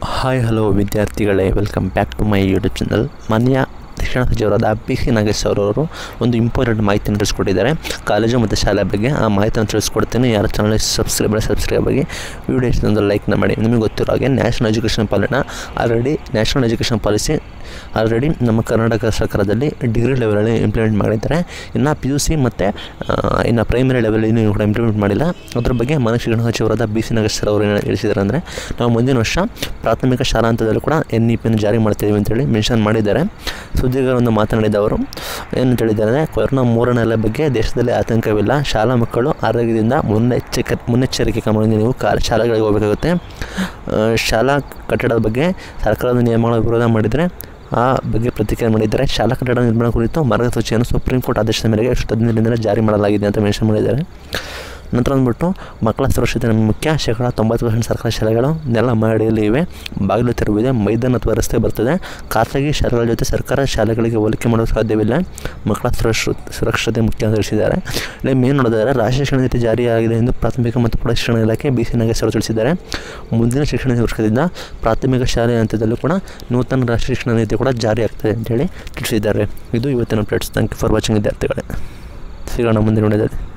Hi hello ವಿದ್ಯಾರ್ಥಿಗಳೇ, welcome back to my YouTube channel. ಮಾನ್ಯ ಶಿಕ್ಷಣ ಸಚಿವರಾದ BC ನಾಗೇಶ್ ಅವರವರು ಒಂದು ಇಂಪಾರ್ಟೆಂಟ್ ಮಾಹಿತಿಯನ್ನು ತಿಳಿಸ್ಕೊಟ್ಟಿದ್ದಾರೆ ಕಾಲೇಜು ಮತ್ತು ಶಾಲೆ ಬಗ್ಗೆ. ಆ ಮಾಹಿತಿಯನ್ನು ತಿಳಿಸ್ಕೊಡ್ತೀನಿ. ಯಾರು ಚಾನಲ್ ಸಬ್ಸ್ಕ್ರೈಬ್ ಆಗಿ ವಿಡಿಯೋ ಇಷ್ಟೊಂದು ಲೈಕ್ನ ಮಾಡಿ. ನಿಮಗೆ ಗೊತ್ತಿರೋ ಹಾಗೆ ನ್ಯಾಷನಲ್ ಎಜುಕೇಷನ್ ಪಾಲಿಸಿ ಆಲ್ರೆಡಿ ನಮ್ಮ ಕರ್ನಾಟಕ ಸರ್ಕಾರದಲ್ಲಿ ಡಿಗ್ರಿ ಲೆವೆಲಲ್ಲಿ ಇಂಪ್ಲಿಮೆಂಟ್ ಮಾಡಿದ್ದಾರೆ. ಇನ್ನು PUC ಮತ್ತು ಇನ್ನು ಪ್ರೈಮರಿ ಲೆವೆಲ್ ಇನ್ನೂ ಕೂಡ ಇಂಪ್ಲಿಮೆಂಟ್ ಮಾಡಿಲ್ಲ. ಅದ್ರ ಬಗ್ಗೆ ಮಾನ್ಯ ಶಿಕ್ಷಣ ಸಚಿವರಾದ BC ನಾಗೇಶ್ ಅವರು ಏನು ತಿಳಿಸಿದ್ದಾರೆ ಅಂದರೆ, ನಾವು ಮುಂದಿನ ವರ್ಷ ಪ್ರಾಥಮಿಕ ಶಾಲಾ ಹಂತದಲ್ಲೂ ಕೂಡ NEP ಜಾರಿ ಮಾಡ್ತೀವಿ ಅಂತೇಳಿ ಮೆನ್ಷನ್ ಮಾಡಿದ್ದಾರೆ. ಸುದ್ದಿಗಾರರೊಂದು ಮಾತನಾಡಿದ ಅವರು ಏನು ಹೇಳಿದ್ದಾರೆ ಅಂದರೆ, ಕೊರೋನಾ 3ನೇ ಅಲೆ ಬಗ್ಗೆ ದೇಶದಲ್ಲಿ ಆತಂಕವಿಲ್ಲ. ಶಾಲಾ ಮಕ್ಕಳು ಆರೋಗ್ಯದಿಂದ ಮುನ್ನೆಚ್ಚರಿಕೆ ಕ್ರಮದಿಂದ ನೀವು ಶಾಲೆಗಳಿಗೆ ಹೋಗಬೇಕಾಗುತ್ತೆ. ಶಾಲಾ ಕಟ್ಟಡದ ಬಗ್ಗೆ ಸರ್ಕಾರದ ನಿಯಮಗಳ ವಿರೋಧ ಮಾಡಿದರೆ ಆ ಬಗ್ಗೆ ಪ್ರತಿಕ್ರಿಯೆ ಮಾಡಿದ್ದಾರೆ. ಶಾಲಾ ಕಟ್ಟಡ ನಿರ್ಮಾಣ ಕುರಿತು ಮಾರ್ಗಸೂಚಿಯನ್ನು ಸುಪ್ರೀಂ ಕೋರ್ಟ್ ಆದೇಶದ ಮೇರೆಗೆ 15 ಜಾರಿ ಮಾಡಲಾಗಿದೆ ಅಂತ ಮೆನ್ಷನ್ ಮಾಡಿದ್ದಾರೆ. ನಂತರ ಅಂದ್ಬಿಟ್ಟು ಮಕ್ಕಳ ಸುರಕ್ಷತೆ ನಮಗೆ ಮುಖ್ಯ. 90% ಸರ್ಕಾರಿ ಶಾಲೆಗಳು ನೆಲ ಮಹಡಿಯಲ್ಲಿ ಇವೆ, ಬಾಗಿಲು ತೆರವಿದೆ, ಮೈದಾನ ಅಥವಾ ರಸ್ತೆ ಬರ್ತದೆ. ಖಾಸಗಿ ಶಾಲೆಗಳ ಜೊತೆ ಸರ್ಕಾರ ಶಾಲೆಗಳಿಗೆ ಹೋಲಿಕೆ ಮಾಡಲು ಸಾಧ್ಯವಿಲ್ಲ. ಮಕ್ಕಳ ಸುರಕ್ಷತೆ ಮುಖ್ಯ ಅಂತ ತಿಳಿಸಿದ್ದಾರೆ. ಇಲ್ಲಿ ಮೇನ್ ನೋಡಿದರೆ ರಾಷ್ಟ್ರೀಯ ಶಿಕ್ಷಣ ನೀತಿ ಜಾರಿಯಾಗಿದೆ ಎಂದು ಪ್ರಾಥಮಿಕ ಮತ್ತು ಪ್ರೌಢ ಶಿಕ್ಷಣ ಇಲಾಖೆ BC ನಾಗೇಶ್ ಅವರು ತಿಳಿಸಿದ್ದಾರೆ. ಮುಂದಿನ ಶಿಕ್ಷಣ ವರ್ಷದಿಂದ ಪ್ರಾಥಮಿಕ ಶಾಲೆ ಹಂತದಲ್ಲೂ ಕೂಡ ನೂತನ ರಾಷ್ಟ್ರೀಯ ಶಿಕ್ಷಣ ನೀತಿ ಕೂಡ ಜಾರಿ ಆಗ್ತದೆ ಅಂತೇಳಿ ತಿಳಿಸಿದ್ದಾರೆ. ಇದು ಇವತ್ತಿನ updates. Thank you for watching ವಿದ್ಯಾರ್ಥಿಗಳೇ. ಸಿಗೋಣ ಮುಂದಿನ ವಿಡಿಯೋದಲ್ಲಿ.